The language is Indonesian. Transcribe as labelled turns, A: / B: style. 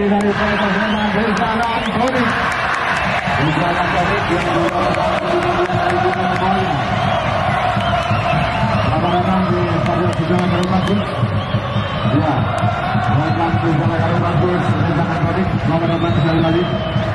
A: dari Persema Rizal Antoni. Rizal Antoni yang selamat datang di Stadion Sejarah Karubagus. Ya, welcome to Sejarah Karubagus. Rizal Antoni, selamat datang sekali lagi.